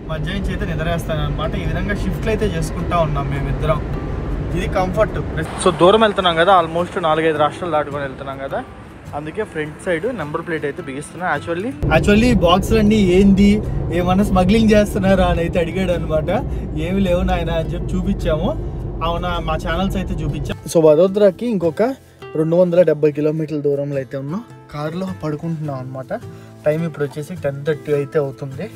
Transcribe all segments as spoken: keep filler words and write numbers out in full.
మధ్యాహ్నం అయితే నిద్రేస్తాను అనమాట. ఈ విధంగా షిఫ్ట్లు అయితే చేసుకుంటా ఉన్నాం మేమిద్దరం. ఇది కంఫర్ట్. సో దూరం వెళ్తున్నాం కదా, ఆల్మోస్ట్ నాలుగైదు రాష్ట్రాలు దాటుకొని వెళ్తున్నాం కదా, అందుకే ఫ్రంట్ సైడ్ నెంబర్ ప్లేట్ అయితే బిగిస్తున్నా. యాక్చువల్లీ యాక్చువల్లీ బాక్సులు అన్నీ ఏంది ఏమన్నా స్మగ్లింగ్ చేస్తున్నారా అని అయితే అడిగాడు అనమాట. ఏమి లేవు నాయన అని చెప్పి చూపించాము. అవునా, మా ఛానల్స్ అయితే చూపించాం. సో వడోదరాకి ఇంకొక రెండు వందల డెబ్బై కిలోమీటర్ల దూరంలో అయితే ఉన్నాం. కారులో పడుకుంటున్నాం అనమాట. టైం ఇప్పుడు వచ్చేసి టెన్ థర్టీ అయితే అవుతుంది.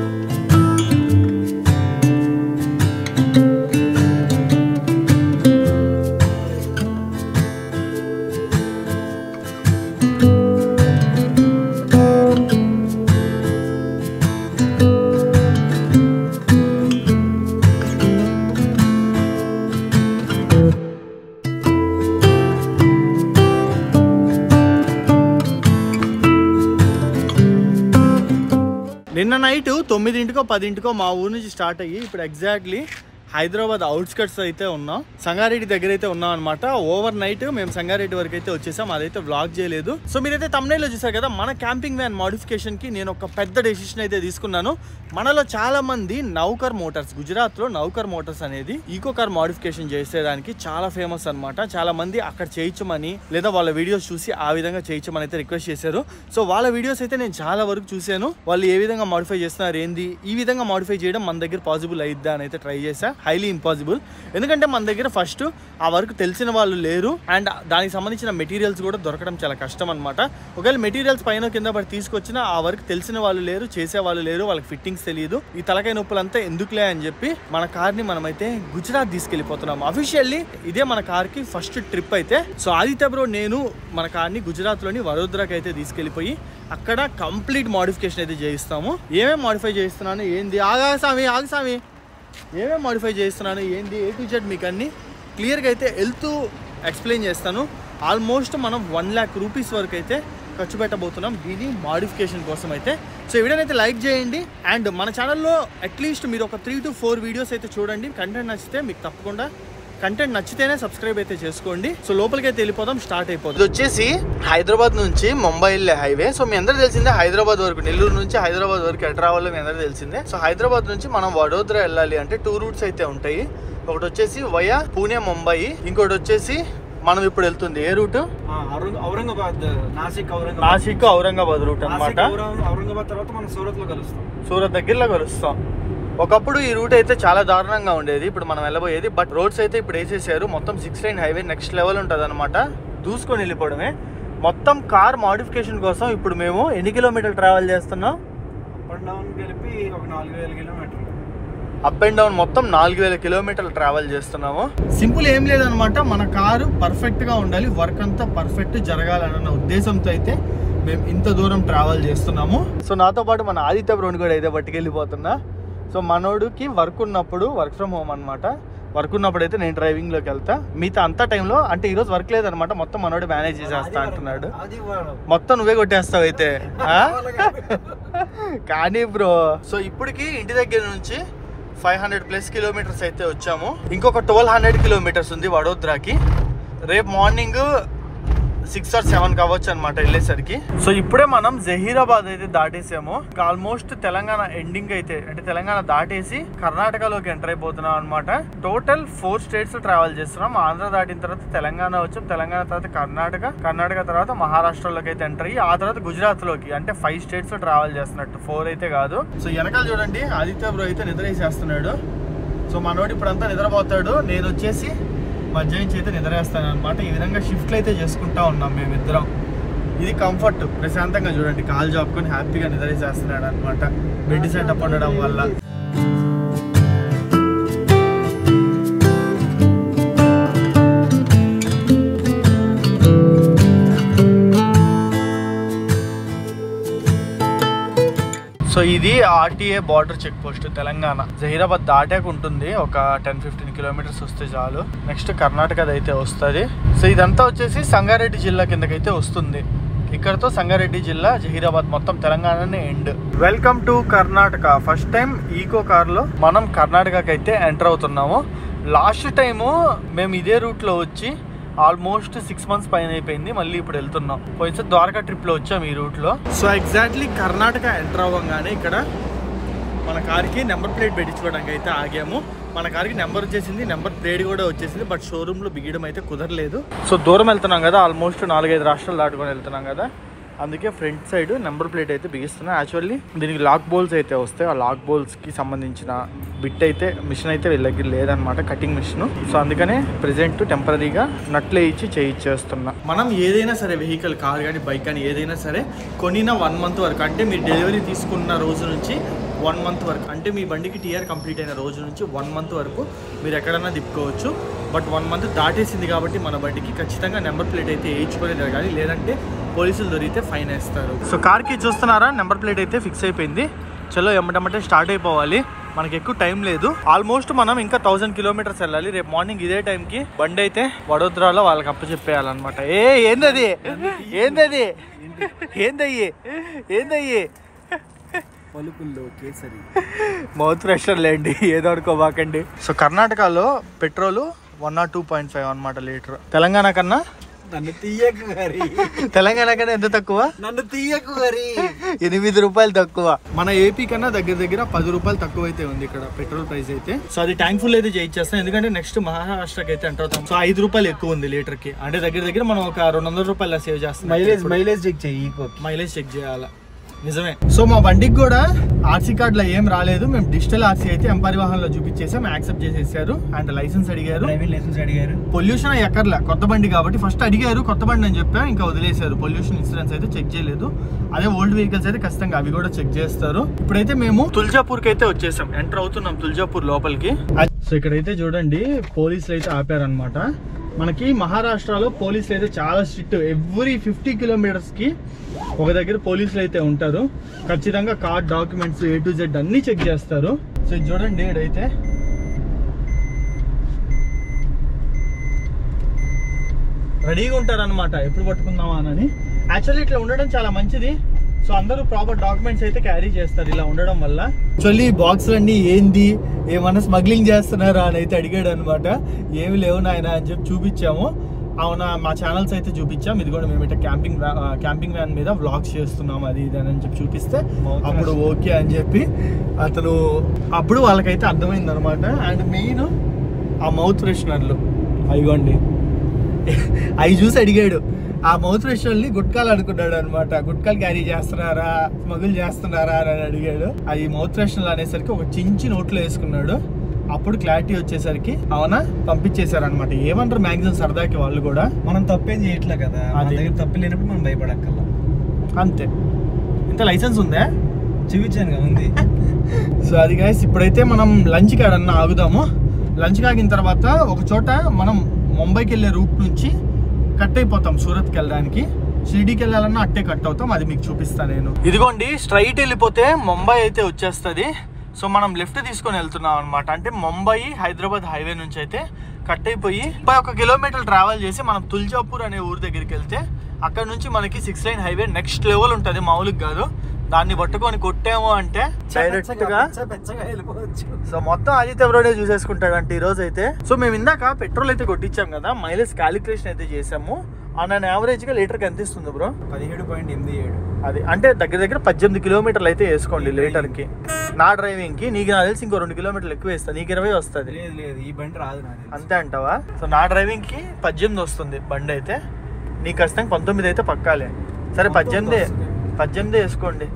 నిన్న నైట్ తొమ్మిదింటికో పదింటికో మా ఊరు నుంచి స్టార్ట్ అయ్యి ఇప్పుడు ఎగ్జాక్ట్లీ హైదరాబాద్ అవుట్స్కట్స్ అయితే ఉన్నాం. సంగారెడ్డి దగ్గర అయితే ఉన్నాం అనమాట. ఓవర్ నైట్ మేము సంగారెడ్డి వరకు అయితే వచ్చేసాం. అదైతే వ్లాగ్ చేయలేదు. సో మీరైతే తమ్నైల్లో చూసారు కదా, మన క్యాంపింగ్ వ్యాన్ మోడిఫికేషన్ కి నేను ఒక పెద్ద డెసిషన్ అయితే తీసుకున్నాను. మనలో చాలా మంది నౌకర్ మోటార్స్, గుజరాత్ లో నౌకర్ మోటార్స్ అనేది ఈకో కార్ మోడిఫికేషన్ చేసేదానికి చాలా ఫేమస్ అనమాట. చాలా మంది అక్కడ చేయించమని లేదా వాళ్ళ వీడియోస్ చూసి ఆ విధంగా చేయించమని అయితే రిక్వెస్ట్ చేశారు. సో వాళ్ళ వీడియోస్ అయితే నేను చాలా వరకు చూశాను. వాళ్ళు ఏ విధంగా మోడిఫై చేస్తున్నారు, ఏంది ఈ విధంగా మోడిఫై చేయడం మన దగ్గర పాసిబుల్ అయిద్దా అని అయితే ట్రై చేశా. Highly impossible. ఎందుకంటే మన దగ్గర ఫస్ట్ ఆ వర్క్ తెలిసిన వాళ్ళు లేరు, అండ్ దానికి సంబంధించిన మెటీరియల్స్ కూడా దొరకడం చాలా కష్టం అనమాట. ఒకవేళ మెటీరియల్స్ పైన కింద పడి తీసుకొచ్చినా ఆ వర్క్ తెలిసిన వాళ్ళు లేరు, చేసే వాళ్ళు లేరు, వాళ్ళకి ఫిట్టింగ్స్ తెలియదు. ఈ తలకాయ నొప్పులంతా ఎందుకులే అని చెప్పి మన కార్ ని మనమైతే గుజరాత్ తీసుకెళ్లిపోతున్నాం. అఫీషియల్లీ ఇదే మన కార్ కి ఫస్ట్ ట్రిప్ అయితే. సో ఆదిత్య బ్రో నేను మన కార్ ని గుజరాత్ లోని వడోదరాకి అయితే తీసుకెళ్లిపోయి అక్కడ కంప్లీట్ మోడిఫికేషన్ అయితే చేయిస్తాము. ఏమేమి మోడిఫై చేస్తున్నాను, ఏంది ఆగాసామి ఆగసామి ఏమేమి మోడిఫై చేస్తున్నాను, ఏంది ఏ టు జెడ్ మీకు అన్ని క్లియర్గా అయితే వెళ్తూ ఎక్స్ప్లెయిన్ చేస్తాను. ఆల్మోస్ట్ మనం వన్ ల్యాక్ రూపీస్ వరకు అయితే ఖర్చు పెట్టబోతున్నాం దీని మోడిఫికేషన్ కోసం అయితే. సో ఈ వీడియోని అయితే లైక్ చేయండి, అండ్ మన ఛానల్లో అట్లీస్ట్ మీరు ఒక త్రీ టు ఫోర్ వీడియోస్ అయితే చూడండి. కంటెంట్ నచ్చితే మీకు తప్పకుండా కంటెంట్ నచ్చితేనే సబ్స్క్రైబ్ అయితే చేసుకోండి. సో లోపలికి అయితే వెళ్ళిపోదాం, స్టార్ట్ అయిపోతుంది. ఇది వచ్చేసి హైదరాబాద్ నుంచి ముంబై వెళ్ళే హైవే. సో మీ అందరూ తెలిసిందే హైదరాబాద్ వరకు, నెల్లూరు నుంచి హైదరాబాద్ వరకు ఎట్లా రావాలో మీ అందరూ తెలిసిందే. సో హైదరాబాద్ నుంచి మనం వడోదరా వెళ్ళాలి అంటే టూ రూట్స్ అయితే ఉంటాయి. ఒకటి వచ్చేసి వయా పూణే ముంబై, ఇంకోటి వచ్చేసి మనం ఇప్పుడు వెళ్తుంది ఏ రూట్, ఔరంగాబాద్ నాసిక్ నాసిక్ ఔరంగాబాద్ రూట్ అనమాట. ఔరంగాబాద్ తర్వాత మనం సూరత్ లో కలుస్తాం, సూరత్ దగ్గరలో కలుస్తాం. ఒకప్పుడు ఈ రూట్ అయితే చాలా దారుణంగా ఉండేది, ఇప్పుడు మనం వెళ్ళబోయేది. బట్ రోడ్స్ అయితే ఇప్పుడు వేసేసారు, మొత్తం six lane highway next level ఉంటుంది అనమాట. దూసుకొని వెళ్ళిపోవడమే. మొత్తం కార్ మోడిఫికేషన్ కోసం ఇప్పుడు మేము ఎన్ని కిలోమీటర్లు ట్రావెల్ చేస్తున్నాం? అప్ అండ్ డౌన్ కలిపి ఒక నాలుగు వేల కిలోమీటర్లు. అప్ అండ్ డౌన్ మొత్తం నాలుగు వేల కిలోమీటర్లు ట్రావెల్ చేస్తున్నాము. సింపుల్ ఏం లేదనమాట, మన కారు పర్ఫెక్ట్ గా ఉండాలి, వర్క్ అంతా పర్ఫెక్ట్ జరగాలన్న ఉద్దేశంతో అయితే మేము ఇంత దూరం ట్రావెల్ చేస్తున్నాము. సో నాతో పాటు మన ఆదిత్య బ్రోని కూడా అయితే పట్టుకెళ్ళిపోతున్నా. సో మనోడికి వర్క్ ఉన్నప్పుడు వర్క్ ఫ్రమ్ హోమ్ అనమాట. వర్క్ ఉన్నప్పుడు అయితే నేను డ్రైవింగ్లోకి వెళ్తా, మిగతా అంతా టైంలో అంటే ఈరోజు వర్క్ లేదనమాట, మొత్తం మనోడు మేనేజ్ చేసేస్తా అంటున్నాడు. మొత్తం నువ్వే కొట్టేస్తావు అయితే కానీ బ్రో. సో ఇప్పటికి ఇంటి దగ్గర నుంచి ఫైవ్ హండ్రెడ్ ప్లస్ కిలోమీటర్స్ అయితే వచ్చాము. ఇంకొక ట్వెల్వ్ హండ్రెడ్ కిలోమీటర్స్ ఉంది వడోదరాకి. రేపు మార్నింగ్ సిక్స్ ఆర్ సెవెన్ కావచ్చు అనమాట వెళ్ళేసరికి. సో ఇప్పుడే మనం జహీరాబాద్ అయితే దాటేసాము. ఆల్మోస్ట్ తెలంగాణ ఎండింగ్ అయితే, అంటే తెలంగాణ దాటేసి కర్ణాటకలోకి ఎంటర్ అయిపోతున్నాం అనమాట. టోటల్ ఫోర్ స్టేట్స్ ట్రావెల్ చేస్తున్నాం. ఆంధ్ర దాటిన తర్వాత తెలంగాణ వచ్చాం, తెలంగాణ తర్వాత కర్ణాటక, కర్ణాటక తర్వాత మహారాష్ట్రలోకి అయితే ఎంటర్ అయ్యి ఆ తర్వాత గుజరాత్ లోకి, అంటే ఫైవ్ స్టేట్స్ ట్రావెల్ చేస్తున్నట్టు, ఫోర్ అయితే కాదు. సో వెనకాల చూడండి ఆదిత్య బ్రో అయితే నిద్ర వేసేస్తున్నాడు. సో మనోడు ఇప్పుడంతా నిద్రపోతాడు, నేను వచ్చేసి మధ్యాహ్నం అయితే నిద్రేస్తాను అనమాట. ఈ విధంగా షిఫ్ట్లు అయితే చేసుకుంటా ఉన్నాం మేమిద్దరం. ఇది కంఫర్ట్, ప్రశాంతంగా చూడండి, కాలు జాపుకొని హ్యాపీగా నిద్రేసేస్తున్నాడు అనమాట బెడ్ సెటప్ ఉండడం వల్ల. సో ఇది RTA border check post Telangana. Zaheerabad దాటాక ఉంటుంది, ఒక టెన్ ఫిఫ్టీన్ కిలోమీటర్స్ వస్తే చాలు. నెక్స్ట్ కర్ణాటకది అయితే వస్తుంది. సో ఇదంతా వచ్చేసి సంగారెడ్డి జిల్లా కిందకైతే వస్తుంది. ఇక్కడతో సంగారెడ్డి జిల్లా, జహీరాబాద్ మొత్తం తెలంగాణనే end. Welcome to Karnataka. First time Eeco కార్లో మనం కర్ణాటకకి అయితే ఎంటర్ అవుతున్నాము. లాస్ట్ టైము మేము ఇదే రూట్లో వచ్చి ఆల్మోస్ట్ సిక్స్ మంత్స్ పైన అయిపోయింది, మళ్ళీ ఇప్పుడు వెళ్తున్నాం. పోయినసారి ద్వారకా ట్రిప్లో వచ్చాం ఈ రూట్లో. సో ఎగ్జాక్ట్లీ కర్ణాటక ఎంటర్ అవ్వగానే ఇక్కడ మన కార్కి నెంబర్ ప్లేట్ పెట్టించుకోవడానికి అయితే ఆగాము. మన కార్కి నెంబర్ వచ్చేసింది, నెంబర్ ప్లేట్ కూడా వచ్చేసింది. బట్ షోరూంలో బిగియడం అయితే కుదరలేదు. సో దూరం వెళ్తున్నాం కదా, ఆల్మోస్ట్ నాలుగైదు రాష్ట్రాలు దాటుకొని వెళ్తున్నాం కదా, అందుకే ఫ్రంట్ సైడ్ నెంబర్ ప్లేట్ అయితే బిగిస్తున్నాం. యాక్చువల్లీ దీనికి లాక్ బోల్స్ అయితే వస్తాయి. ఆ లాక్ బోల్స్కి సంబంధించిన బిట్ అయితే మిషన్ అయితే వీళ్ళ దగ్గర లేదనమాట, కటింగ్ మిషన్. సో అందుకనే ప్రెజెంట్ టెంపరీగా నట్లే ఇచ్చి చేయించేస్తున్నా. మనం ఏదైనా సరే వెహికల్, కార్ కానీ బైక్ కానీ ఏదైనా సరే కొనిన వన్ మంత్ వరకు, అంటే మీరు డెలివరీ తీసుకున్న రోజు నుంచి వన్ మంత్ వరకు, అంటే మీ బండికి టీఆర్ కంప్లీట్ అయిన రోజు నుంచి వన్ మంత్ వరకు మీరు ఎక్కడన్నా తిప్పుకోవచ్చు. బట్ వన్ మంత్ దాటేసింది కాబట్టి మన బండికి ఖచ్చితంగా నెంబర్ ప్లేట్ అయితే వేయించుకొని తిరగాలి, లేదంటే పోలీసులు దొరికితే ఫైన్ వేస్తారు. సో కార్కి చూస్తున్నారా, నెంబర్ ప్లేట్ అయితే ఫిక్స్ అయిపోయింది. చలో ఎమ్మటమ్మటే స్టార్ట్ అయిపోవాలి, మనకి ఎక్కువ టైం లేదు. ఆల్మోస్ట్ మనం ఇంకా థౌసండ్ కిలోమీటర్స్ వెళ్ళాలి. రేపు మార్నింగ్ ఇదే టైంకి బండి అయితే వడోదరాలో వాళ్ళకి అప్పచెప్పేయాలన్నమాట. ఏ ఏందది ఏందది ఏందయ్యి ఏందయ్యి పలుకుల్లో కేసరి మౌత్ ఫ్రెషర్ లేండి, ఏదో అనుకోబాకండి. సో కర్ణాటకలో petrol one nought two point five అనమాట లీటర్. తెలంగాణ కన్నా నన్ను తీయకు గారి తెలంగాణ కన్నా ఎంత తక్కువ? నన్ను తీయకు గారి ఎనిమిది రూపాయలు తక్కువ. మన ఏపీ కన్నా దగ్గర దగ్గర పది రూపాయలు తక్కువ అయితే ఉంది ఇక్కడ పెట్రోల్ ప్రైస్ అయితే. సో అది ట్యాంక్ ఫుల్ అయితే చేయించేస్తాం, ఎందుకంటే నెక్స్ట్ మహారాష్ట్రకి అయితే ఎంటర్ అవుతాం. సో ఐదు రూపాయలు ఎక్కువ ఉంది లీటర్ కి, అంటే దగ్గర దగ్గర మనం ఒక రెండు వందల రూపాయలు సేవ్ చేస్తాం. మైలేజ్ మైలేజ్ చెక్ చెయ్యి, మైలేజ్ చెక్ చేయాలా, నిజమే. సో మా బండికి కూడా ఆర్సీ కార్డులో ఏం రాలేదు. మేము డిజిటల్ ఆర్సీ అయితే ఎంపరివాహన్లో చూపించేసాం, యాక్సెప్ట్ చేసేసారు. అండ్ లైసెన్స్ అడిగారు, లైసెన్స్ అడిగారు. పొల్యూషన్ ఎక్కర్లే, కొత్త బండి కాబట్టి ఫస్ట్ అడిగారు కొత్త బండి అని చెప్పా, ఇంకా వదిలేశారు. పొల్యూషన్ ఇన్సూరెన్స్ అయితే చెక్ చేయలేదు. అదే ఓల్డ్ వెహికల్స్ అయితే ఖచ్చితంగా అవి కూడా చెక్ చేస్తారు. ఇప్పుడైతే మేము తుల్జాపూర్కి అయితే వచ్చేసాం, ఎంటర్ అవుతున్నాం తుల్జాపూర్ లోపలికి. సో ఇక్కడైతే చూడండి పోలీసులు అయితే ఆపారనమాట. మనకి మహారాష్ట్రలో పోలీసులు అయితే చాలా స్ట్రిక్ట్. ఎవ్రీ ఫిఫ్టీ కిలోమీటర్స్ కి ఒక దగ్గర పోలీసులు అయితే ఉంటారు. ఖచ్చితంగా car documents A to Z అన్ని చెక్ చేస్తారు. సో ఇది చూడండి, ఇక్కడైతే రెడీగా ఉంటారనమాట ఎప్పుడు పట్టుకుందామా అని. యాక్చువల్లీ ఇట్లా ఉండడం చాలా మంచిది. సో అందరూ ప్రాపర్ డాక్యుమెంట్స్ అయితే క్యారీ చేస్తారు ఇలా ఉండడం వల్ల. యాక్చువల్లీ బాక్సులు అన్నీ ఏంది, ఏమన్నా స్మగ్లింగ్ చేస్తున్నారా అని అయితే అడిగాడు అనమాట. ఏమి లేవు నాయన అని చెప్పి చూపించాము. అవునా, మా ఛానల్స్ అయితే చూపించాం. ఇది కూడా మేము ఇట్లా క్యాంపింగ్ క్యాంపింగ్ వ్యాన్ మీద వ్లాగ్స్ చేస్తున్నాం అది ఇది అని చెప్పి చూపిస్తే అప్పుడు ఓకే అని చెప్పి అతను అప్పుడు వాళ్ళకైతే అర్థమైంది అనమాట. అండ్ మెయిన్ ఆ మౌత్ ఫ్రెషనర్లు అయిగోండి, అవి చూసి అడిగాడు. ఆ మౌత్ ఫ్రెషనర్ని గుట్కాలు అనుకున్నాడు అనమాట. గుట్కాలు క్యారీ చేస్తున్నారా, స్మగుల్ చేస్తున్నారా అని అడిగాడు. అది మౌత్ ఫ్రెషనర్ అనేసరికి ఒక చించి నోట్లో వేసుకున్నాడు. అప్పుడు క్లారిటీ వచ్చేసరికి అవునా పంపించేశారు అనమాట. ఏమంటారు మ్యాక్సిమం సరదాకి వాళ్ళు కూడా. మనం తప్పేం చేయట్లే కదా, అది తప్పు లేనప్పుడు మనం భయపడక్కల్లా, అంతే. ఇంత లైసెన్స్ ఉందా? చూపించాను ఉంది. సో అది గైస్, ఇప్పుడైతే మనం లంచ్కి ఆడన్నా ఆగుదాము. లంచ్కి ఆగిన తర్వాత ఒక చోట మనం ముంబైకి వెళ్ళే రూట్ నుంచి కట్ అయిపోతాం సూరత్కి వెళ్ళడానికి. షిరిడీకి వెళ్ళాలన్నా అట్టే కట్ అవుతాం, అది మీకు చూపిస్తాను నేను. ఇదిగోండి స్ట్రైట్ వెళ్ళిపోతే ముంబై అయితే వచ్చేస్తుంది. సో మనం లెఫ్ట్ తీసుకొని వెళ్తున్నాం అనమాట. అంటే ముంబై హైదరాబాద్ హైవే నుంచి అయితే కట్ అయిపోయి ముప్పై ఒక కిలోమీటర్లు ట్రావెల్ చేసి మనం తుల్జాపూర్ అనే ఊరు దగ్గరికి వెళ్తే అక్కడ నుంచి మనకి six lane highway next level ఉంటుంది, మామూలుగా కాదు. దాన్ని పట్టుకొని కొట్టాము అంటే డైరెక్ట్ గా వెళ్ళిపోవచ్చు. సో మొత్తం ఆదిత్య బ్రోడే చూసేసుకుంటాడు అంటే ఈ రోజు అయితే. సో మేము ఇందాక పెట్రోల్ అయితే కొట్టించాం కదా, మైలేజ్ క్యాలిక్యులేషన్ అయితే చేసాము. ఆన్ యావరేజ్ గా లీటర్ కి ఎంత ఇస్తుంది బ్రో? పదిహేడు పాయింట్ ఎనిమిది ఏడు. అది అంటే దగ్గర దగ్గర పద్దెనిమిది కిలోమీటర్లు అయితే వేసుకోండి లీటర్ కి. నా డ్రైవింగ్ కి నీకు నాకు తెలిసి ఇంకో రెండు కిలోమీటర్లు ఎక్కువ వేస్తా, నీకు ఇరవై వస్తుంది. లేదు లేదు, ఈ బండి రాదు నాది. అంతే అంటావా? సో నా డ్రైవింగ్ కి పద్దెనిమిది వస్తుంది బండి అయితే, నీకు ఖచ్చితంగా పంతొమ్మిది అయితే పక్కాలే. సరే పద్దెనిమిది పద్దెనిమిది వేసుకోండి.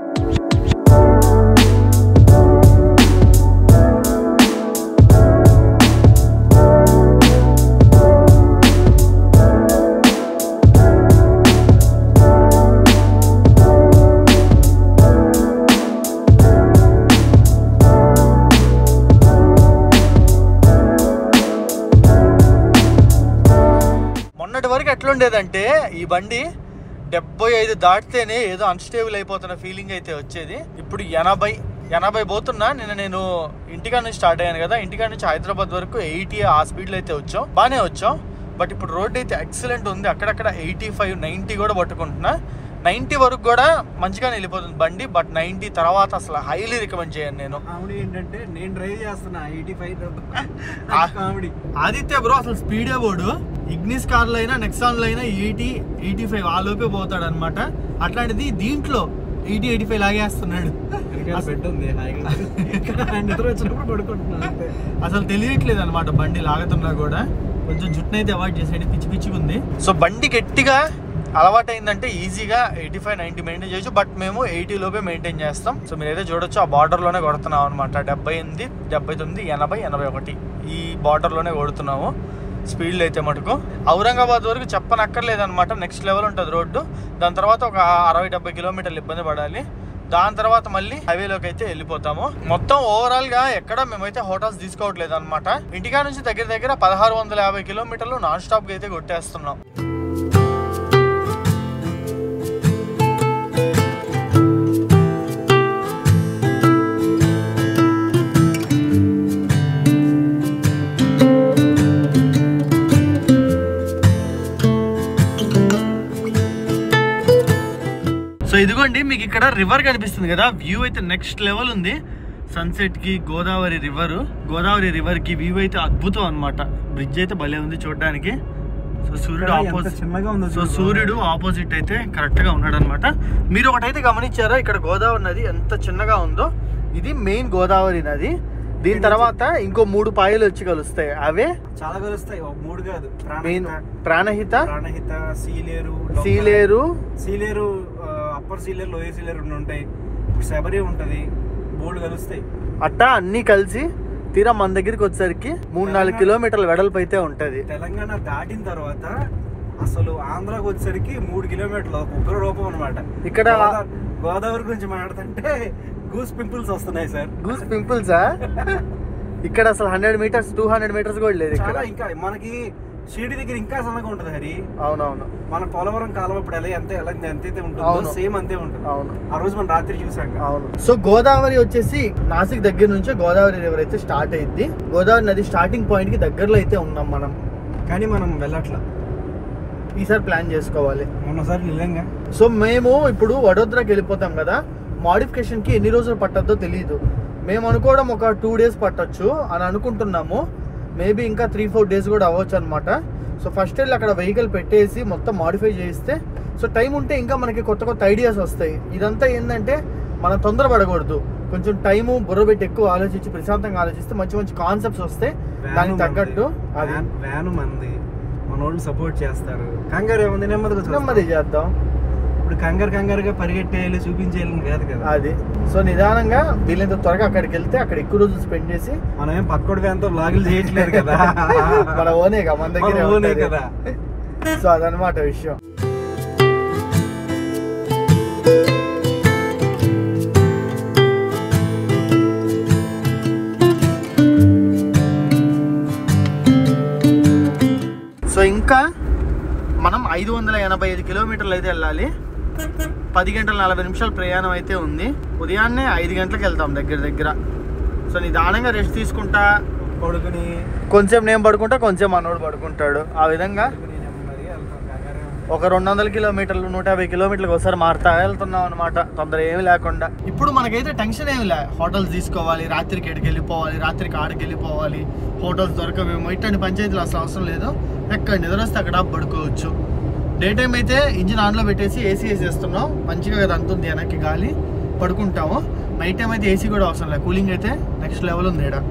వరకు ఎట్లుండేదంటే ఈ బండి డెబ్బై ఐదు దాటితేనే ఏదో అన్స్టేబుల్ అయిపోతున్న ఫీలింగ్ అయితే వచ్చేది. ఇప్పుడు ఎనభై ఎనభై పోతున్నా. నిన్న నేను ఇంటికా నుంచి స్టార్ట్ అయ్యాను కదా, ఇంటికా నుంచి హైదరాబాద్ వరకు ఎయిటీ ఆ స్పీడ్లో అయితే వచ్చాం, బాగానే వచ్చాం. బట్ ఇప్పుడు రోడ్ అయితే ఎక్సలెంట్ ఉంది, అక్కడక్కడ ఎయిటీ ఫైవ్ నైంటీ కూడా పట్టుకుంటున్నా. నైంటీ వరకు కూడా మంచిగానే వెళ్ళిపోతుంది బండి. బట్ నైంటీ తర్వాత అసలు హైలీ రికమెండ్ చేయను నేను. కామెడీ ఏంటంటే నేను డ్రైవ్ చేస్తున్నా eighty five comedy. Aditya bro అసలు స్పీడే పోడు. ఇగ్నిస్ కార్లో అయినా నెక్సాన్లో అయినా ఎయిటీ ఎయిటీ ఫైవ్ ఆ లోపే పోతాడు అనమాట. అట్లాంటిది దీంట్లో ఎయిటీ ఎయిటీ ఫైవ్ లాగేస్తున్నాడు. బెడ్ ఉంది హాయిగా నిద్ర వచ్చినప్పుడు పడుకుంటున్నాను. అసలు తెలియట్లేదు అనమాట బండి లాగుతున్నా కూడా. కొంచెం జుట్టునైతే అవాయిడ్ చేసేది, పిచ్చి పిచ్చిగా ఉంది. సో బండి గట్టిగా అలవాటు అయిందంటే ఈజీగా ఎయిటీ ఫైవ్ నైన్టీ మెయింటైన్ చేయొచ్చు. బట్ మేము ఎయిటీ లోపే మెయింటైన్ చేస్తాం. సో మీరైతే చూడొచ్చు ఆ బార్డర్లోనే కొడుతున్నాం అనమాట. డెబ్బై ఎనిమిది డెబ్బై తొమ్మిది ఎనభై ఎనభై ఒకటి ఈ బార్డర్లోనే కొడుతున్నాము స్పీడ్లో అయితే మటుకు. ఔరంగాబాద్ వరకు చెప్పనక్కర్లేదనమాట. నెక్స్ట్ లెవెల్ ఉంటుంది రోడ్డు. దాని తర్వాత ఒక అరవై డెబ్బై కిలోమీటర్లు ఇబ్బంది పడాలి. దాని తర్వాత మళ్ళీ హైవేలోకి అయితే వెళ్ళిపోతాము. మొత్తం ఓవరాల్ గా ఎక్కడ మేమైతే హోటల్స్ తీసుకోవట్లేదు అనమాట. ఇంటికా నుంచి దగ్గర దగ్గర పదహారు వందల యాభై కిలోమీటర్లు నాన్ స్టాప్ గా అయితే కొట్టేస్తున్నాం. సో ఇదిగోండి మీకు ఇక్కడ రివర్ కనిపిస్తుంది కదా, వ్యూ అయితే నెక్స్ట్ లెవెల్ ఉంది. సన్సెట్ కి గోదావరి రివర్ గోదావరి రివర్ కి వ్యూ అయితే అద్భుతం అనమాట. బ్రిడ్జ్ అయితే భలే ఉంది చూడడానికి. సో సూర్యుడు ఆపోజిట్ సో సూర్యుడు ఆపోజిట్ అయితే కరెక్ట్ గా ఉన్నాడు అనమాట. మీరు ఒకటైతే గమనించారా, ఇక్కడ గోదావరి నది ఎంత చిన్నగా ఉందో. ఇది మెయిన్ గోదావరి నది. దీని తర్వాత ఇంకో మూడు పాయలు వచ్చి కలుస్తాయి. అవే చాలా కలుస్తాయి, మూడు కాదు. ప్రాణహిత, ప్రాణహిత, సీలేరు, సీలేరు సీలేరు అప్పర్ సీలేరు, లోయర్ సీలేరు రెండు ఉంటాయి. శబరి ఉంటది, బోర్డు కలుస్తాయి. అట్టా అన్ని కలిసి తీరా మన దగ్గరికి వచ్చేసరికి మూడు నాలుగు కిలోమీటర్ల వెడల్పు అయితే ఉంటది. తెలంగాణ దాటిన తర్వాత అసలు ఆంధ్రాకి వచ్చేసరికి మూడు కిలోమీటర్లు ఉగ్ర రూపం అనమాట. ఇక్కడ గోదావరి గురించి మాట్లాడుతుంటే గూస్ పింపుల్స్ వస్తున్నాయి సార్. గూస్ పింపుల్సా? ఇక్కడ అసలు hundred metres two hundred metres కూడా లేదు ఇక్కడ. ఇంకా మనకి షిరిడి దగ్గర ఇంకా సన్నగా ఉంటది హరి. అవునవును. మన పోలవరం కాలం ఇప్పుడు ఎలా ఎంత ఎలా ఎంతైతే ఉంటుందో సేమ్ అంతే ఉంటుంది. అవును, ఆ రోజు మనం రాత్రి చూసాం. అవును. సో గోదావరి వచ్చేసి నాసిక్ దగ్గర నుంచి గోదావరి రివర్ అయితే స్టార్ట్ అయింది. గోదావరి నది స్టార్టింగ్ పాయింట్ కి దగ్గరలో అయితే ఉన్నాం మనం, కానీ మనం వెళ్ళట్లా. ఈసారి ప్లాన్ చేసుకోవాలి. మొన్నసారి నిజంగా. సో మేము ఇప్పుడు వడోదరాకి వెళ్ళిపోతాం కదా, మోడిఫికేషన్ కి ఎన్ని రోజులు పట్టద్దో తెలియదు. మేము అనుకోవడం ఒక టూ డేస్ పట్టొచ్చు అని అనుకుంటున్నాము. మేబీ ఇంకా త్రీ ఫోర్ డేస్ కూడా అవ్వచ్చు అనమాట. సో ఫస్ట్ వెళ్ళి అక్కడ వెహికల్ పెట్టేసి మొత్తం మాడిఫై చేయిస్తే, సో టైం ఉంటే ఇంకా మనకి కొత్త కొత్త ఐడియాస్ వస్తాయి. ఇదంతా ఏంటంటే మనం తొందరపడకూడదు. కొంచెం టైము బుర్ర పెట్టి ఎక్కువ ఆలోచించి ప్రశాంతంగా ఆలోచిస్తే మంచి మంచి కాన్సెప్ట్స్ వస్తాయి. దానికి తగ్గట్టు అది వ్యాను మంది మన వాళ్ళు సపోర్ట్ చేస్తారు. కంగారు ఏముంది, నెమ్మదిగా నెమ్మది చేద్దాం. ఇప్పుడు కంగారు కంగారుగా పరిగెట్టేయాలి, చూపించేయాలని కాదు కదా అది. సో నిదానంగా వీళ్ళంత త్వరగా అక్కడికి వెళ్తే అక్కడ ఎక్కువ రోజులు స్పెండ్ చేసి, మనం ఏం పక్కోడి వ్యాన్తో బ్లాగులు చేయట్లేదు కదా, మన ఓనే కదా, మన దగ్గర ఓనే కదా. సో అదనమాట విషయం. సో ఇంకా మనం ఐదు వందల ఎనభై ఐదు కిలోమీటర్లు అయితే వెళ్ళాలి. పది గంటల నలభై నిమిషాల ప్రయాణం అయితే ఉంది. ఉదయాన్నే ఐదు గంటలకు వెళ్తాం దగ్గర దగ్గర. సో నిదానంగా రెస్ట్ తీసుకుంటా పడుకుని కొంచెం నేను పడుకుంటా, కొంచెం మనోడు పడుకుంటాడు. ఆ విధంగా ఒక రెండు వందల కిలోమీటర్లు నూట యాభై కిలోమీటర్లకు ఒకసారి మారుతా వెళ్తున్నాం అనమాట, తొందర ఏమి లేకుండా. ఇప్పుడు మనకైతే టెన్షన్ ఏమి లే. హోటల్స్ తీసుకోవాలి, రాత్రికి ఎక్కడికి వెళ్ళిపోవాలి, రాత్రికి ఆడికి వెళ్ళిపోవాలి, హోటల్స్ దొరకవేమో, ఇట్లాంటి పంచాయతీలు అసలు అవసరం లేదు. ఎక్కడ నిద్ర వస్తే అక్కడ పడుకోవచ్చు. డే టైం అయితే ఇంజిన్ ఆన్లో పెట్టేసి ఏసీ వేసేస్తున్నాం, మంచిగా కదా అంతుంది వెనక్కి గాలి, పడుకుంటాము. నైట్ టైం అయితే ఏసీ కూడా అవసరం లేదు, కూలింగ్ అయితే నెక్స్ట్ లెవెల్ ఉంది ఇక్కడ.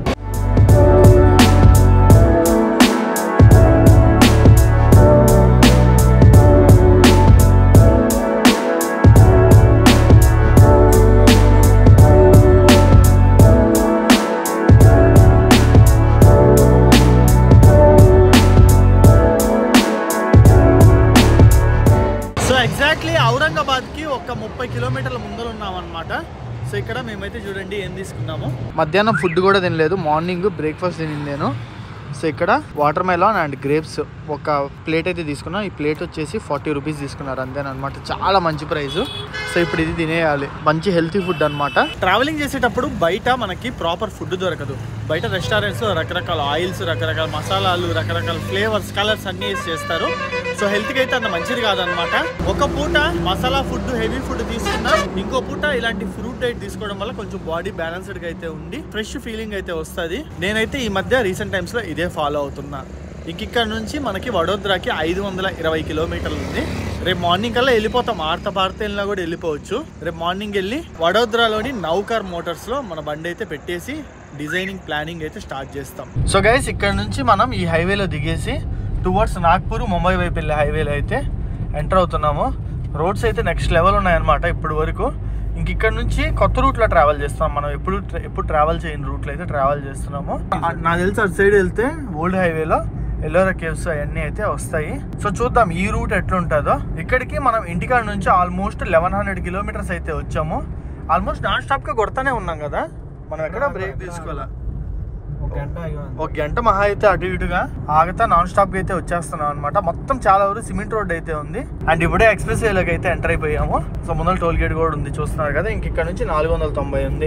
ఎగ్జాక్ట్లీ ఔరంగాబాద్కి ఒక ముప్పై కిలోమీటర్ల ముందర ఉన్నాం అనమాట. సో ఇక్కడ మేమైతే చూడండి ఏం తీసుకున్నాము. మధ్యాహ్నం ఫుడ్ కూడా తినలేదు, మార్నింగ్ బ్రేక్ఫాస్ట్ తినింది నేను. సో ఇక్కడ వాటర్ మెలాన్ అండ్ గ్రేప్స్ ఒక ప్లేట్ అయితే తీసుకున్నాం. ఈ ప్లేట్ వచ్చేసి ఫార్టీ రూపీస్ తీసుకున్నారు అంతేనమాట, చాలా మంచి ప్రైస్. సో ఇప్పుడు ఇది తినేయాలి, మంచి హెల్తీ ఫుడ్ అనమాట. ట్రావెలింగ్ చేసేటప్పుడు బయట మనకి ప్రాపర్ ఫుడ్ దొరకదు. బయట రెస్టారెంట్స్ రకరకాల ఆయిల్స్, రకరకాల మసాలాలు, రకరకాల ఫ్లేవర్స్, కలర్స్ అన్నీ వేసి చేస్తారు. సో హెల్త్కి అయితే అంత మంచిది కాదనమాట. ఒక పూట మసాలా ఫుడ్, హెవీ ఫుడ్ తీసుకున్నా, ఇంకో పూట ఇలాంటి ఫ్రూట్ డైట్ తీసుకోవడం వల్ల కొంచెం బాడీ బ్యాలెన్స్డ్గా అయితే ఉండి ఫ్రెష్ ఫీలింగ్ అయితే వస్తుంది. నేనైతే ఈ మధ్య రీసెంట్ టైమ్స్లో ఇదే ఫాలో అవుతున్నా. ఇంక ఇక్కడ నుంచి మనకి వడోదరాకి ఐదు వందల ఇరవై కిలోమీటర్లు ఉంది. రేపు మార్నింగ్ కల్లా వెళ్ళిపోతాం. ఆడత పాడత వెళ్ళినా కూడా వెళ్ళిపోవచ్చు. రేపు మార్నింగ్ వెళ్ళి వడోదరాలోని నౌకార్ మోటార్స్ లో మన బండి అయితే పెట్టేసి డిజైనింగ్ ప్లానింగ్ అయితే స్టార్ట్ చేస్తాం. సో గైస్ ఇక్కడ నుంచి మనం ఈ హైవేలో దిగేసి టువర్డ్స్ నాగ్పూర్ ముంబై వైపు వెళ్ళే హైవేలో అయితే ఎంటర్ అవుతున్నాము. రోడ్స్ అయితే నెక్స్ట్ లెవెల్ ఉన్నాయన్నమాట ఇప్పటి వరకు. ఇంక ఇక్కడ నుంచి కొత్త రూట్లో ట్రావెల్ చేస్తున్నాం. మనం ఎప్పుడు ఎప్పుడు ట్రావెల్ చేయని రూట్లో అయితే ట్రావెల్ చేస్తున్నాము. నాకు తెలిసి అటు సైడ్ వెళ్తే ఓల్డ్ హైవేలో ఎల్లోరా కేవ్స్ అవన్నీ అయితే వస్తాయి. సో చూద్దాం ఈ రూట్ ఎట్లుంటుందో. ఇక్కడికి మనం ఇంటికాడ నుంచి ఆల్మోస్ట్ లెవెన్ హండ్రెడ్ కిలోమీటర్స్ అయితే వచ్చాము. ఆల్మోస్ట్ నాన్ స్టాప్ గా కొడతానే ఉన్నాం కదా. మనం ఎక్కడ బ్రేక్ తీసుకోవాలా, ఒక గంట మహా అయితే అటు ఇటుగా ఆగతా నాన్ స్టాప్ గా అయితే వచ్చేస్తున్నాం అనమాట. మొత్తం చాలా వరకు సిమెంట్ రోడ్ అయితే ఉంది. అండ్ ఇప్పుడే ఎక్స్ప్రెస్ వేలోకి అయితే ఎంటర్ అయిపోయాము. సో ముందర టోల్ గేట్ కూడా ఉంది చూస్తున్నారు కదా. ఇంక ఇక్కడ నుంచి నాలుగు వందల తొంభై ఉంది.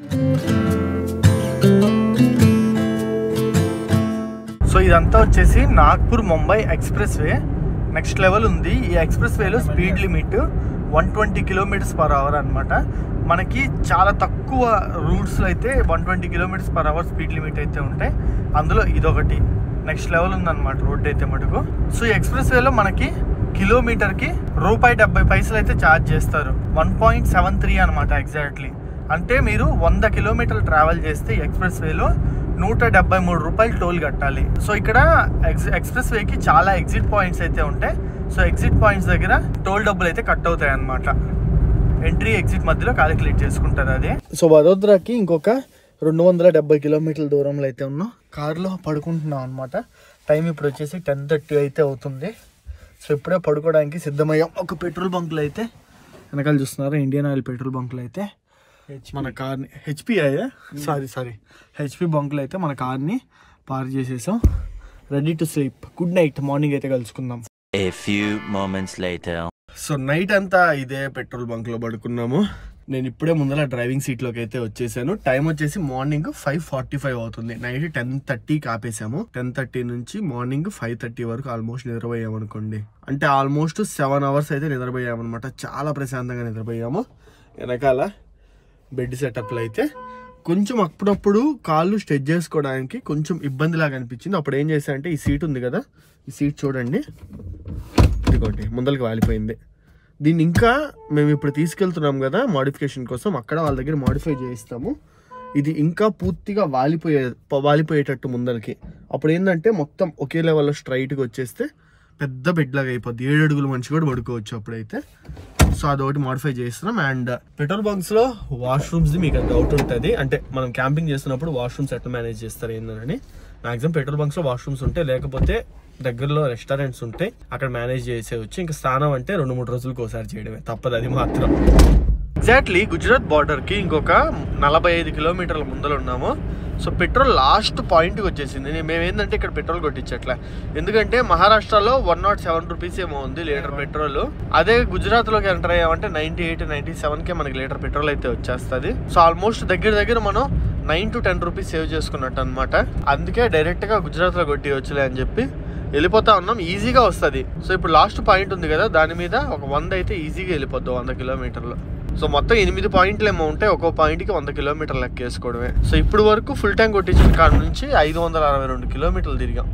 సో ఇదంతా వచ్చేసి Nagpur Mumbai expressway. Next level ఉంది. ఈ ఎక్స్ప్రెస్ వేలో speed limit one twenty kilometres per hour అనమాట. మనకి చాలా తక్కువ రూట్స్లో అయితే one twenty kilometres per hour speed limit అయితే ఉంటాయి. అందులో ఇదొకటి నెక్స్ట్ లెవెల్ ఉందన్నమాట రోడ్ అయితే మటుకు. సో ఈ ఎక్స్ప్రెస్ వేలో మనకి కిలోమీటర్కి రూపాయి డెబ్బై పైసలు అయితే ఛార్జ్ చేస్తారు. వన్ పాయింట్ సెవెన్ త్రీ అనమాట ఎగ్జాక్ట్లీ. అంటే మీరు వంద కిలోమీటర్లు ట్రావెల్ చేస్తే ఎక్స్ప్రెస్ వేలో నూట డెబ్బై మూడు రూపాయలు టోల్ కట్టాలి. సో ఇక్కడ ఎక్స్ ఎక్స్ప్రెస్ వేకి చాలా ఎగ్జిట్ పాయింట్స్ అయితే ఉంటాయి. సో ఎగ్జిట్ పాయింట్స్ దగ్గర టోల్ డబ్బులు అయితే కట్ అవుతాయి అన్నమాట. ఎంట్రీ ఎగ్జిట్ మధ్యలో క్యాలిక్యులేట్ చేసుకుంటారు అది. సో వడోదరాకి ఇంకొక రెండు వందల డెబ్బై కిలోమీటర్ల దూరంలో అయితే ఉన్నాం. కారులో పడుకుంటున్నాం అనమాట. టైం ఇప్పుడు వచ్చేసి టెన్ థర్టీ అయితే అవుతుంది. సో ఇప్పుడే పడుకోవడానికి సిద్ధమయ్యాం. ఒక పెట్రోల్ బంకులు అయితే వెనకాల చూస్తున్నారు. ఇండియన్ ఆయిల్ పెట్రోల్ బంకులు అయితే మన కార్ని హెచ్పి అయ్యా సారీ సారీ హెచ్పి బంకులు అయితే మన కార్ని పార్క్ చేసేసాం. Ready to sleep. Good night. Morning అయితే కలుసుకుందాం. A few moments later. So night అంతా ఇదే పెట్రోల్ బంక్ లో పడుకున్నాము. నేను ఇప్పుడే ముందర డ్రైవింగ్ సీట్ లోకి అయితే వచ్చేసాను. టైం వచ్చేసి మార్నింగ్ ఫైవ్ ఫార్టీ ఫైవ్ అవుతుంది. నైట్ టెన్ థర్టీకి ఆపేసాము. టెన్ థర్టీ నుంచి మార్నింగ్ ఫైవ్ థర్టీ వరకు ఆల్మోస్ట్ నిద్రపోయాము అనుకోండి. అంటే ఆల్మోస్ట్ సెవెన్ అవర్స్ అయితే నిద్రపోయాము అనమాట. చాలా ప్రశాంతంగా నిద్రపోయాము. వెనకాల బెడ్ సెటప్లో అయితే కొంచెం అప్పుడప్పుడు కాళ్ళు స్ట్రెచ్ చేసుకోవడానికి కొంచెం ఇబ్బందిలాగా అనిపించింది. అప్పుడు ఏం చేశా అంటే ఈ సీట్ ఉంది కదా, ఈ సీట్ చూడండి ఇదిగోటి ముందరికి వాలిపోయింది. దీన్ని ఇంకా మేము ఇప్పుడు తీసుకెళ్తున్నాం కదా మోడిఫికేషన్ కోసం, అక్కడ వాళ్ళ దగ్గర మోడిఫై చేయిస్తాము. ఇది ఇంకా పూర్తిగా వాలిపోయే వాలిపోయేటట్టు ముందరికి. అప్పుడు ఏంటంటే మొత్తం ఒకే లెవెల్లో స్ట్రైట్గా వచ్చేస్తే పెద్ద బెడ్ లాగా అయిపోద్ది. ఏడు అడుగులు మనిషి కూడా పడుకోవచ్చు అప్పుడైతే. సో అదొకటి మోడిఫై చేస్తున్నాం. అండ్ పెట్రోల్ బంక్స్ లో వాష్రూమ్స్ మీకు డౌట్ ఉంటుంది. అంటే మనం క్యాంపింగ్ చేస్తున్నప్పుడు వాష్రూమ్స్ ఎట్లా మేనేజ్ చేస్తారు ఏందని. మాక్సిమం పెట్రోల్ బంక్స్ లో వాష్రూమ్స్ ఉంటాయి, లేకపోతే దగ్గరలో రెస్టారెంట్స్ ఉంటాయి, అక్కడ మేనేజ్ చేసేవచ్చు. ఇంకా స్నానం అంటే రెండు మూడు రోజులకు ఒకసారి చేయడమే తప్పదు, అది మాత్రం. ఎగ్జాక్ట్లీ గుజరాత్ బార్డర్ కి ఇంకొక నలభై ఐదు కిలోమీటర్ల ముందర ఉన్నాము. సో పెట్రోల్ లాస్ట్ పాయింట్కి వచ్చేసింది. మేము ఏంటంటే ఇక్కడ పెట్రోల్ కొట్టించట్లే, ఎందుకంటే మహారాష్ట్రలో వన్ నాట్ సెవెన్ రూపీస్ ఏమో ఉంది లీటర్ పెట్రోల్. అదే గుజరాత్లోకి ఎంటర్ అయ్యామంటే నైన్టీ ఎయిట్ నైన్టీ సెవెన్కే మనకి లీటర్ పెట్రోల్ అయితే వచ్చేస్తుంది. సో ఆల్మోస్ట్ దగ్గర దగ్గర మనం nine to ten rupees save చేసుకున్నట్టు అనమాట. అందుకే డైరెక్ట్గా గుజరాత్లో కొట్టివచ్చులే అని చెప్పి వెళ్ళిపోతా ఉన్నాం. ఈజీగా వస్తుంది. సో ఇప్పుడు లాస్ట్ పాయింట్ ఉంది కదా, దాని మీద ఒక వంద అయితే ఈజీగా వెళ్ళిపోద్ది, వంద కిలోమీటర్లు. సో మొత్తం ఎనిమిది పాయింట్లు ఏమో ఉంటాయి, ఒక్కో పాయింట్కి వంద కిలోమీటర్లు లెక్కేసుకోవడమే. సో ఇప్పుడు వరకు ఫుల్ ట్యాంక్ కొట్టించిన కాడ నుంచి ఐదు వందల అరవై రెండు కిలోమీటర్లు తిరిగాం.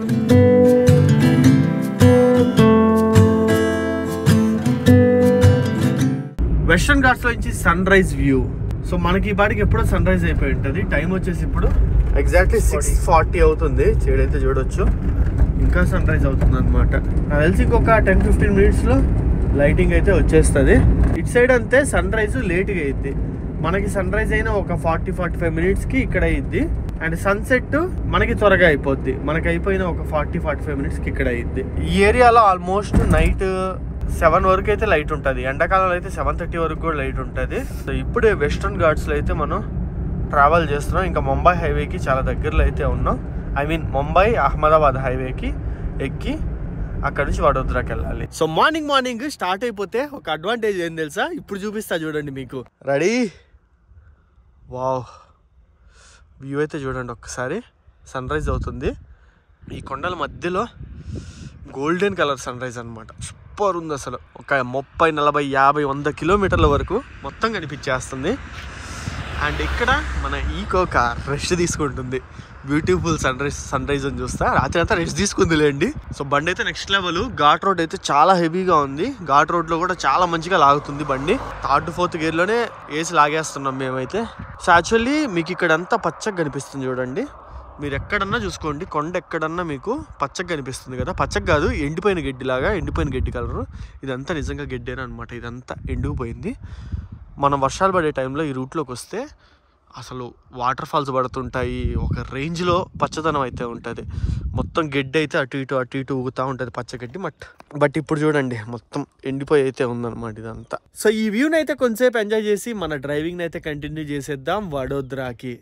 వెస్టర్న్ ఘాట్స్ నుంచి సన్ రైజ్ వ్యూ. సో మనకి ఈ పాటికి ఎప్పుడో సన్ రైజ్ అయిపోయి ఉంటుంది. టైం వచ్చేసి ఇప్పుడు ఎగ్జాక్ట్లీ సిక్స్ ఫార్టీ అవుతుంది. చేడైతే చూడొచ్చు, ఇంకా సన్ రైజ్ అవుతుంది అనమాట. నాకు తెలిసి ఇంకొక టెన్ ఫిఫ్టీన్ మినిట్స్లో లైటింగ్ అయితే వచ్చేస్తుంది. ఇటు సైడ్ అంతే సన్ రైజ్ లేట్గా అయ్యిద్ది. మనకి సన్ రైజ్ అయినా ఒక ఫార్టీ ఫార్టీ ఫైవ్ మినిట్స్కి ఇక్కడ అయ్యిద్ది. అండ్ సన్సెట్ మనకి త్వరగా అయిపోద్ది, మనకి అయిపోయిన ఒక ఫార్టీ ఫార్టీ ఫైవ్ మినిట్స్కి ఇక్కడ అయ్యిద్ది. ఈ ఏరియాలో ఆల్మోస్ట్ నైట్ సెవెన్ వరకు అయితే లైట్ ఉంటుంది. ఎండాకాలంలో అయితే సెవెన్ థర్టీ వరకు కూడా లైట్ ఉంటుంది. సో ఇప్పుడే వెస్టర్న్ ఘాట్స్లో అయితే మనం ట్రావెల్ చేస్తున్నాం. ఇంకా ముంబై హైవేకి చాలా దగ్గరలో అయితే ఉన్నాం. ఐ మీన్ ముంబై అహ్మదాబాద్ హైవేకి ఎక్కి అక్కడ నుంచి వడోదరాకి వెళ్ళాలి. సో మార్నింగ్ మార్నింగ్ స్టార్ట్ అయిపోతే ఒక అడ్వాంటేజ్ ఏం తెలుసా, ఇప్పుడు చూపిస్తా చూడండి మీకు. రెడీ? వావ్, వ్యూ అయితే చూడండి ఒక్కసారి. సన్ రైజ్ అవుతుంది ఈ కొండల మధ్యలో, గోల్డెన్ కలర్ సన్ రైజ్ అనమాట. సూపర్ ఉంది అసలు. ఒక ముప్పై నలభై యాభై వంద కిలోమీటర్ల వరకు మొత్తం కనిపించేస్తుంది. అండ్ ఇక్కడ మన ఈకో కార్ రెస్ట్ తీసుకుంటుంది. Beautiful sunrise sunrise అని చూస్తా. రాత్రి అంతా రెస్ట్ తీసుకుందిలేండి. సో బండి అయితే నెక్స్ట్ లెవెల్. ఘాట్ రోడ్ అయితే చాలా హెవీగా ఉంది. ఘాట్ రోడ్ లో కూడా చాలా మంచిగా లాగుతుంది బండి. థర్డ్ ఫోర్త్ గేర్ లోనే వేసి లాగేస్తున్నాం మేమైతే. సో యాక్చువల్లీ మీకు ఇక్కడ అంతా పచ్చగా కనిపిస్తుంది చూడండి. మీరు ఎక్కడన్నా చూసుకోండి, కొండ ఎక్కడన్నా మీకు పచ్చగా కనిపిస్తుంది కదా. పచ్చగా కాదు, ఎండిపోయిన గడ్డి లాగా, ఎండిపోయిన గడ్డి కలరు. ఇదంతా నిజంగా గడ్డేనా అనమాట. ఇదంతా ఎండిపోయింది. మనం వర్షాలు పడే టైంలో ఈ రూట్లోకి వస్తే అసలు వాటర్ ఫాల్స్ పడుతుంటాయి. ఒక రేంజ్లో పచ్చదనం అయితే ఉంటుంది. మొత్తం గడ్డి అయితే అటు ఇటు అటు ఇటు ఊగుతూ ఉంటుంది పచ్చగడ్డి. బట్ బట్ ఇప్పుడు చూడండి మొత్తం ఎండిపోయి అయితే ఉందన్నమాట ఇదంతా. సో ఈ వ్యూని అయితే కొంచెంసేపు ఎంజాయ్ చేసి మన డ్రైవింగ్ని అయితే కంటిన్యూ చేసేద్దాం వడోదరాకి.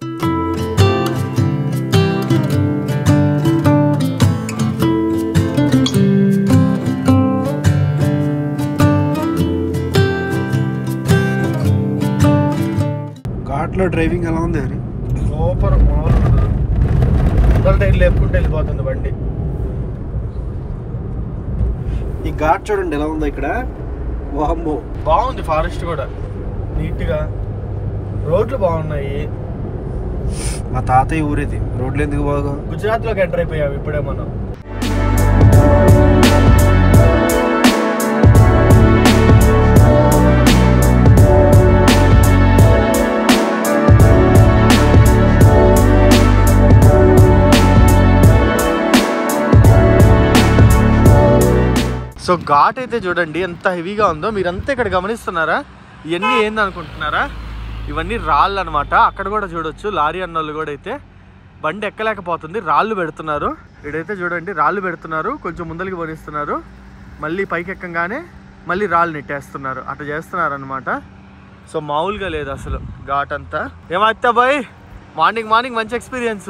ఘాట్లో డ్రైవింగ్ ఎలా ఉంది అని సూపర్. మొదటి టైర్ లేపుకుంటూ వెళ్ళిపోతుంది బండి. ఈ ఘాట్ చూడండి ఎలా ఉందో ఇక్కడ. వామ్మో బాగుంది. ఫారెస్ట్ కూడా నీట్గా, రోడ్లు బాగున్నాయి. మా తాతయ్య ఊరేది. రోడ్లు ఎందుకు బాగా. గుజరాత్లోకి ఎంటర్ అయిపోయాము ఇప్పుడే మనం. సో ఘాట్ అయితే చూడండి ఎంత హెవీగా ఉందో. మీరంతా ఇక్కడ గమనిస్తున్నారా? ఇవన్నీ ఏంది అనుకుంటున్నారా? ఇవన్నీ రాళ్ళు అనమాట. అక్కడ కూడా చూడొచ్చు లారీ అన్నోళ్ళు కూడా అయితే బండి ఎక్కలేకపోతుంది, రాళ్ళు పెడుతున్నారు. ఇక్కడైతే చూడండి రాళ్ళు పెడుతున్నారు, కొంచెం ముందరికి పోనిస్తున్నారు, మళ్ళీ పైకి ఎక్కగానే మళ్ళీ రాళ్ళు నెట్టేస్తున్నారు. అట్లా చేస్తున్నారు అనమాట. సో మామూలుగా లేదు అసలు ఘాట్ అంతా. ఏమైతే బాయ్ మార్నింగ్ మార్నింగ్ మంచి ఎక్స్పీరియన్స్.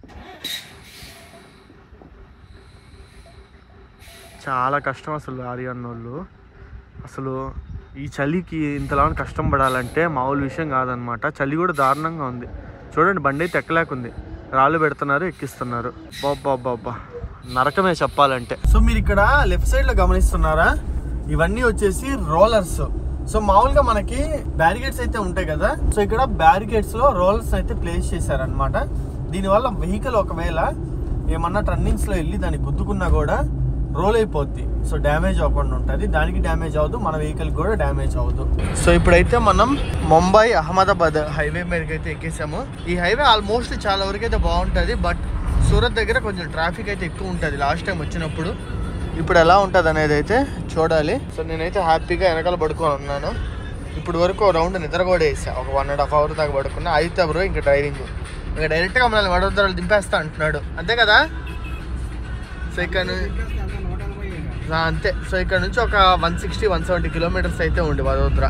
చాలా కష్టం అసలు లారీ అన్నోళ్ళు. అసలు ఈ చలికి ఇంతలా కష్టం పడాలంటే మామూలు విషయం కాదనమాట. చలి కూడా దారుణంగా ఉంది. చూడండి బండి అయితే ఎక్కలేకుంది, రాళ్ళు పెడుతున్నారు, ఎక్కిస్తున్నారు. బాబ్బా బాబ్బా నరకమే చెప్పాలంటే. సో మీరు ఇక్కడ లెఫ్ట్ సైడ్ లో గమనిస్తున్నారా? ఇవన్నీ వచ్చేసి రోలర్స్. సో మామూలుగా మనకి బ్యారికేడ్స్ అయితే ఉంటాయి కదా. సో ఇక్కడ బ్యారికేడ్స్ లో రోలర్స్ అయితే ప్లేస్ చేశారనమాట. దీనివల్ల వెహికల్ ఒకవేళ ఏమన్నా టర్నింగ్స్ లో వెళ్ళి దాన్ని గుద్దుకున్నా కూడా రోల్ అయిపోద్ది. సో డ్యామేజ్ అవ్వకుండా ఉంటుంది. దానికి డ్యామేజ్ అవ్వదు, మన వెహికల్ కూడా డ్యామేజ్ అవ్వదు. సో ఇప్పుడైతే మనం ముంబై అహ్మదాబాద్ హైవే మీదకి అయితే ఎక్కేసాము. ఈ హైవే ఆల్మోస్ట్ చాలా వరకు అయితే బాగుంటుంది. బట్ సూరత్ దగ్గర కొంచెం ట్రాఫిక్ అయితే ఎక్కువ ఉంటుంది లాస్ట్ టైం వచ్చినప్పుడు. ఇప్పుడు ఎలా ఉంటుంది అనేది అయితే చూడాలి. సో నేనైతే హ్యాపీగా వెనకాల పడుకొని ఉన్నాను. ఇప్పుడు వరకు రౌండ్ నిద్ర కూడా వేసా. ఒక వన్ అండ్ హాఫ్ అవర్ దాకా పడుకున్నా. అయితే బ్రో ఇంకా డ్రైవింగ్ ఇంకా డైరెక్ట్గా మనల్ని వడోదరాలు దింపేస్తా అంటున్నాడు, అంతే కదా? సో ఇక్కడ అంతే. సో ఇక్కడ నుంచి ఒక one sixty one seventy kilometres అయితే ఉంది వడోదర.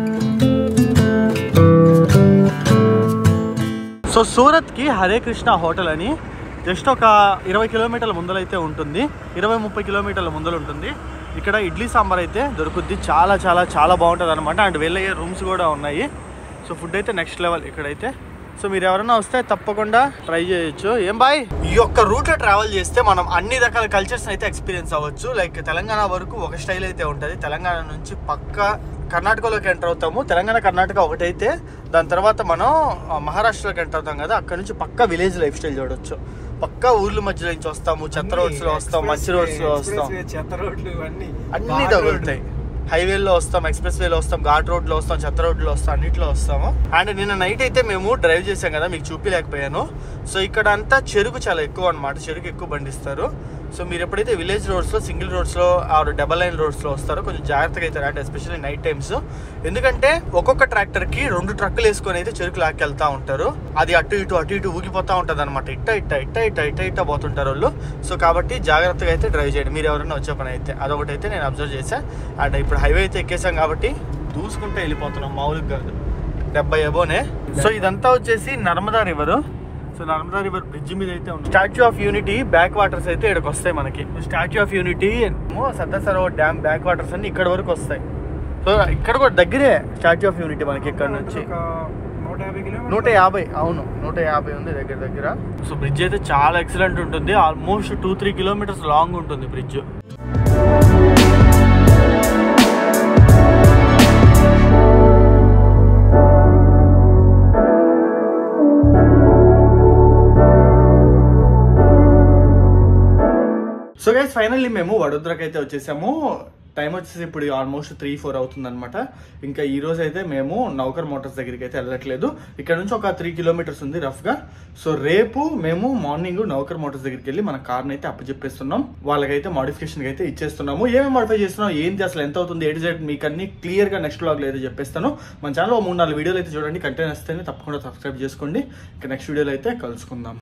సో సూరత్కి హరే కృష్ణ హోటల్ అని జస్ట్ ఒక ఇరవై కిలోమీటర్ల ముందలైతే ఉంటుంది. ఇరవై ముప్పై కిలోమీటర్ల ముందలు ఉంటుంది. ఇక్కడ ఇడ్లీ సాంబార్ అయితే దొరుకుద్ది. చాలా చాలా చాలా బాగుంటుంది అనమాట. అండ్ వెళ్ళయ్యే రూమ్స్ కూడా ఉన్నాయి. సో ఫుడ్ అయితే నెక్స్ట్ లెవెల్ ఇక్కడైతే. సో మీరు ఎవరైనా వస్తే తప్పకుండా ట్రై చేయొచ్చు. ఏం బాయ్, ఈ యొక్క రూట్లో ట్రావెల్ చేస్తే మనం అన్ని రకాల కల్చర్స్ అయితే ఎక్స్పీరియన్స్ అవ్వచ్చు. లైక్ తెలంగాణ వరకు ఒక స్టైల్ అయితే ఉంటుంది. తెలంగాణ నుంచి పక్క కర్ణాటకలోకి ఎంటర్ అవుతాము. తెలంగాణ కర్ణాటక ఒకటైతే దాని తర్వాత మనం మహారాష్ట్రలోకి ఎంటర్ అవుతాం కదా. అక్కడ నుంచి పక్క విలేజ్ లైఫ్ స్టైల్ చూడొచ్చు. పక్కా ఊర్ల మధ్యలో నుంచి వస్తాము. చెత్త రోడ్స్ లో వస్తాం, మంచి రోడ్స్ లో వస్తాం, చెత్త రోడ్లు అన్ని తగులుతాయి. హైవేలో వస్తాం, ఎక్స్ప్రెస్ వేలో వస్తాం, ఘాట్ రోడ్లో వస్తాం, చెత్త రోడ్లో వస్తాం, అన్నింటిలో వస్తాము. అండ్ నిన్న నైట్ అయితే మేము డ్రైవ్ చేసాం కదా, మీకు చూపించలేకపోయాను. సో ఇక్కడ అంతా చెరుకు చాలా ఎక్కువ అనమాట. చెరుకు ఎక్కువ బండిస్తారు. సో మీరు ఎప్పుడైతే విలేజ్ రోడ్స్లో, సింగిల్ రోడ్స్లో ఆర్ డబల్ లైన్ రోడ్స్లో వస్తారో కొంచెం జాగ్రత్తగా అయితే రండి, ఎస్పెషల్లీ నైట్ టైమ్స్. ఎందుకంటే ఒక్కొక్క ట్రాక్టర్కి రెండు ట్రక్కులు వేసుకొని అయితే చెరుకు లాక్కెళ్తా ఉంటారు. అది అటు ఇటు అటు ఇటు ఊగిపోతూ ఉంటుంది అనమాట. ఇట్ట ఇట్ట ఇట్ట ఇట్ట ఇట్ట ఇట్ట పోతుంటారు వాళ్ళు. సో కాబట్టి జాగ్రత్తగా అయితే డ్రైవ్ చేయండి మీరు ఎవరైనా వచ్చే పని అయితే. అదొకటి అయితే నేను అబ్జర్వ్ చేశాను. అండ్ ఇప్పుడు హైవే అయితే ఎక్కేసాం కాబట్టి దూసుకుంటే వెళ్ళిపోతున్నాం, మామూలుగా కాదు, డెబ్బై అబోనే. సో ఇదంతా వచ్చేసి Narmada river. So Narmada river bridge మీద అయితే ఉంది. Statue of Unity backwaters అయితే ఇక్కడికి వస్తాయి మనకి. Statue of Unity, Sardar Sarovar dam backwaters అన్ని ఇక్కడ వరకు వస్తాయి. సో ఇక్కడ కూడా దగ్గరే స్టాచ్యూ ఆఫ్ యూనిటీ మనకి ఇక్కడ నుంచి నూట యాభై అవును నూట యాభై ఉంది దగ్గర దగ్గర. సో బ్రిడ్జ్ అయితే చాలా ఎక్సలెంట్ ఉంటుంది. Almost two three kilometres long ఉంటుంది బ్రిడ్జ్. సో గైస్ ఫైనల్లీ మేము వడోదరాకి అయితే వచ్చేసాము. టైం వచ్చేసి ఇప్పుడు ఆల్మోస్ట్ త్రీ ఫోర్ అవుతుంది అనమాట. ఇంకా ఈ రోజు అయితే మేము నౌకర్ మోటార్స్ దగ్గరికి అయితే వెళ్ళట్లేదు. ఇక్కడ నుంచి ఒక త్రీ కిలోమీటర్స్ ఉంది రఫ్ గా. సో రేపు మేము మార్నింగ్ నౌకర్ మోటార్స్ దగ్గరికి వెళ్ళి మన కార్ని అయితే అప్పచెప్పేస్తున్నాం. వాళ్ళకైతే మోడిఫికేషన్ అయితే ఇచ్చేస్తున్నాము. ఏమేమి మోడిఫై చేస్తున్నాం, ఏంటి అసలు ఎంత అవుతుంది, ఏ డిజైన్ మీకు అన్ని క్లియర్ గా నెక్స్ట్ వ్లాగ్ లో అయితే చెప్పేస్తాను. మన ఛానల్ మూడు నాలుగు వీడియోలు అయితే చూడండి. కంటెంట్ వస్తేనే తప్పకుండా సబ్స్క్రైబ్ చేసుకోండి. ఇంకా నెక్స్ట్ వీడియోలో అయితే కలుసుకుందాం.